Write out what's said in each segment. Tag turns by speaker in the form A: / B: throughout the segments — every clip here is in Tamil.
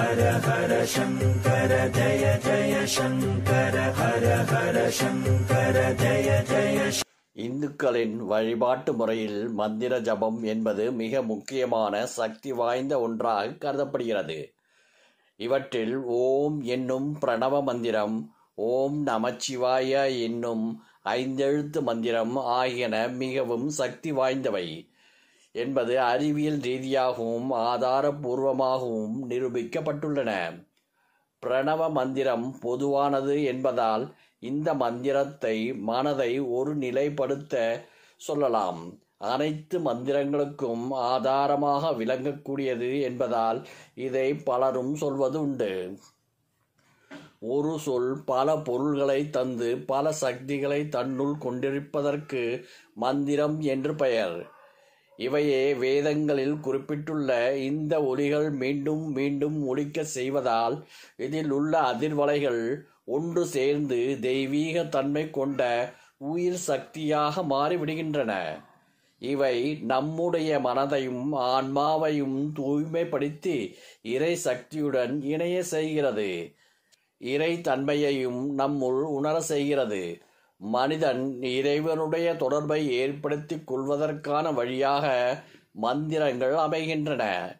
A: ஹர ஹர சங்கர ஜய ஜய சங்கர ஹர ஹர சங்கர ஜய ஜய. இந்துக்களின் வழிபாட்டு முறையில் மந்திர ஜபம் என்பது மிக முக்கியமான சக்தி வாய்ந்த ஒன்றாக கருதப்படுகிறது. இவற்றில் ஓம் என்னும் பிரணவ மந்திரம், ஓம் நமச்சிவாய என்னும் ஐந்தெழுத்து மந்திரம் ஆகியன மிகவும் சக்தி வாய்ந்தவை என்பது அறிவியல் ரீதியாகவும் ஆதாரபூர்வமாகவும் நிரூபிக்கப்பட்டுள்ளன. பிரணவ மந்திரம் பொதுவானது என்பதால் இந்த மந்திரத்தை மனதை ஒரு நிலைப்படுத்த சொல்லலாம். அனைத்து மந்திரங்களுக்கும் ஆதாரமாக விளங்கக்கூடியது என்பதால் இதை பலரும் சொல்வது உண்டு. ஒரு சொல் பல பொருள்களை தந்து பல சக்திகளை தன்னுள் கொண்டிருப்பதற்கு மந்திரம் என்று பெயர். இவையே வேதங்களில் குறிப்பிட்டுள்ள இந்த ஒலிகள் மீண்டும் மீண்டும் ஒலிக்க செய்வதால் இதில் உள்ள அதிர்வலைகள் ஒன்று சேர்ந்து தெய்வீக தன்மை கொண்ட உயிர் சக்தியாக மாறிவிடுகின்றன. இவை நம்முடைய மனதையும் ஆன்மாவையும் தூய்மைப்படுத்தி இறை சக்தியுடன் இணைய செய்கிறது. இறை தன்மையையும் நம்முள் உணர செய்கிறது. மனிதன் இறைவனுடைய தொடர்பை ஏற்படுத்திக் கொள்வதற்கான வழியாக மந்திரங்கள் அமைகின்றன.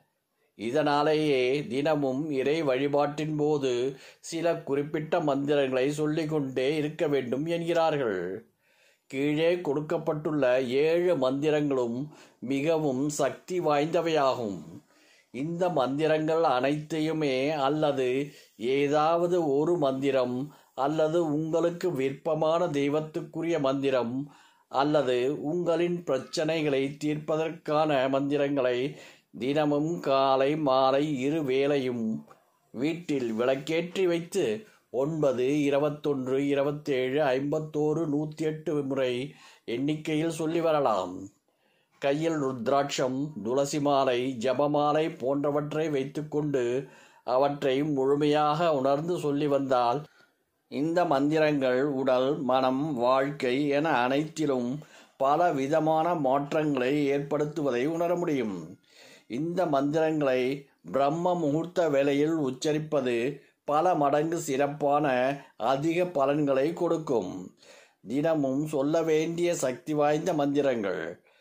A: இதனாலேயே தினமும் இறை வழிபாட்டின் போது சில குறிப்பிட்ட மந்திரங்களை சொல்லிக்கொண்டே இருக்க வேண்டும் என்கிறார்கள். கீழே கொடுக்கப்பட்டுள்ள 7 மந்திரங்களும் மிகவும் சக்தி வாய்ந்தவையாகும். இந்த மந்திரங்கள் அனைத்தையுமே அல்லது ஏதாவது ஒரு மந்திரம் அல்லது உங்களுக்கு விருப்பமான தெய்வத்துக்குரிய மந்திரம் அல்லது உங்களின் பிரச்சனைகளை தீர்ப்பதற்கான மந்திரங்களை தினமும் காலை மாலை 2 வேளையும் வீட்டில் விளக்கேற்றி வைத்து 9, 21, 27, 51, 108 முறை எண்ணிக்கையில் சொல்லி வரலாம். கையில் ருத்ராட்சம், துளசி மாலை, ஜபமாலை போன்றவற்றை வைத்துக்கொண்டு அவற்றை முழுமையாக உணர்ந்து சொல்லி வந்தால் இந்த மந்திரங்கள் உடல், மனம், வாழ்க்கை என அனைத்திலும் பல விதமான மாற்றங்களை ஏற்படுத்துவதை உணர முடியும். இந்த மந்திரங்களை பிரம்ம முகூர்த்த வேளையில் உச்சரிப்பது பல மடங்கு சிறப்பான அதிக பலன்களை கொடுக்கும். தினமும் சொல்ல வேண்டிய சக்தி வாய்ந்த மந்திரங்கள்.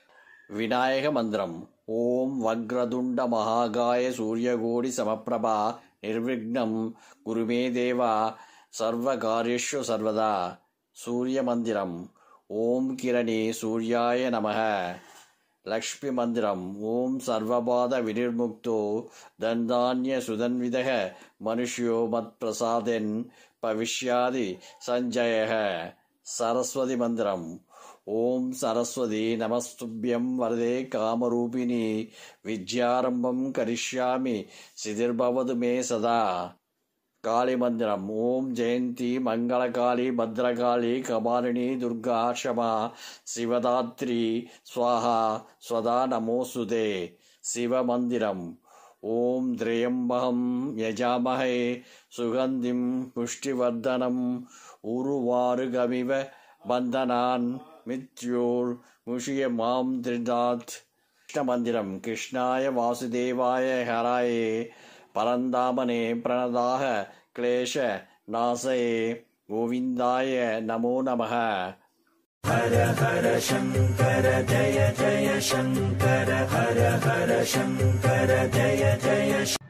A: விநாயக மந்திரம். ஓம் வக்ரதுண்ட மகாகாய சூரியகோடி சமப்பிரபா நிர்விக்னம் குருமே தேவா சர்வ காரியேஷு சர்வதா. சூரிய மந்திரம். ஓம் கிரணி சூர்யாய நமக. லக்ஷ்மி மந்திரம். ஓம் சர்வபாத வினிர்முக்தோ தந்தான்ய சுதன்விதக மனுஷ்யோ மத் பிரசாதென் பவிஷ்யாதி சஞ்சயக. சரஸ்வதி மந்திரம். ஓம் சரஸ்வதி நமஸ்துப்யம் வரதே காமரூபிணி வித்யாரம்பம் கரிஷ்யாமி சிதிர்பவது மே சதா. காளி மந்திரம். ஓம் ஜெயந்தி மங்களகாளி பத்ரகாளி கபாலினி துர்கா க்ஷமா சிவதாத்ரி ஸ்வாஹா ஸ்வதா நமோசுதே. சிவ மந்திரம். ஓம் திரியம்பகம் யஜாமஹே சுகந்திம் புஷ்டிவர்தனம் உருவாருகமிவ பந்தனான் மித்யோர் முஷிய மாம் திரிதாத். கிருஷ்ண மந்திரம். கிருஷ்ணாய வாசுதேவாய ஹராயே பரந்தாமனே பிரணதாக கிளேஷ நாசயே கோவிந்தாய நமோ நமஹ. ஹர ஹர சங்கர ஜய ஜய சங்கர ஹர ஹர சங்கர ஜய ஜய.